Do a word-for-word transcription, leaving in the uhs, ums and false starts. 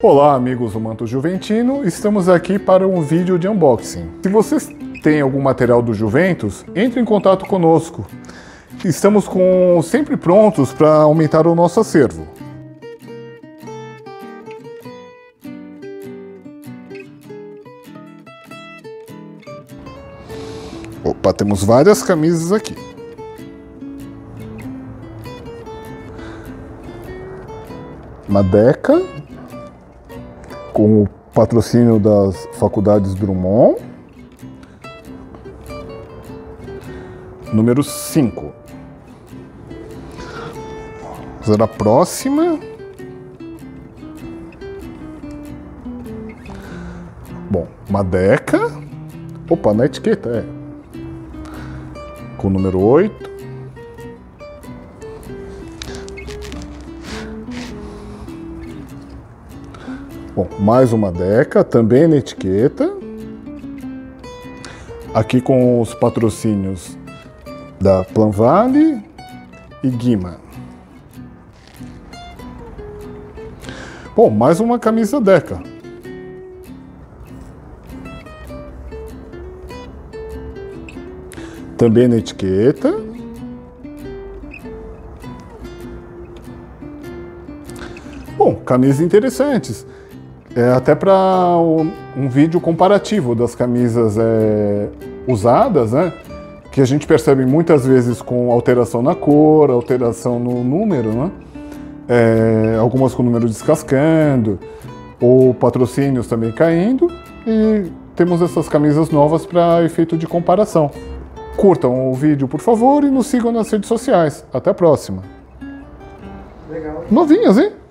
Olá amigos do Manto Juventino, estamos aqui para um vídeo de unboxing. Se vocês têm algum material do Juventus, entre em contato conosco. Estamos com, sempre prontos para aumentar o nosso acervo. Opa, temos várias camisas aqui. Uma Deca, com o patrocínio das faculdades Drummond. Número cinco. Vamos ver a próxima. Bom, uma Deca. Opa, na etiqueta, é. Com o número oito. Bom, mais uma Deca, também na etiqueta. Aqui com os patrocínios da Planvale e Guima. Bom, mais uma camisa Deca. Também na etiqueta. Bom, camisas interessantes. É até para um, um vídeo comparativo das camisas é, usadas, né? Que a gente percebe muitas vezes com alteração na cor, alteração no número, né? É, algumas com o número descascando, ou patrocínios também caindo, e temos essas camisas novas para efeito de comparação. Curtam o vídeo, por favor, e nos sigam nas redes sociais. Até a próxima. Legal. Novinhas, hein?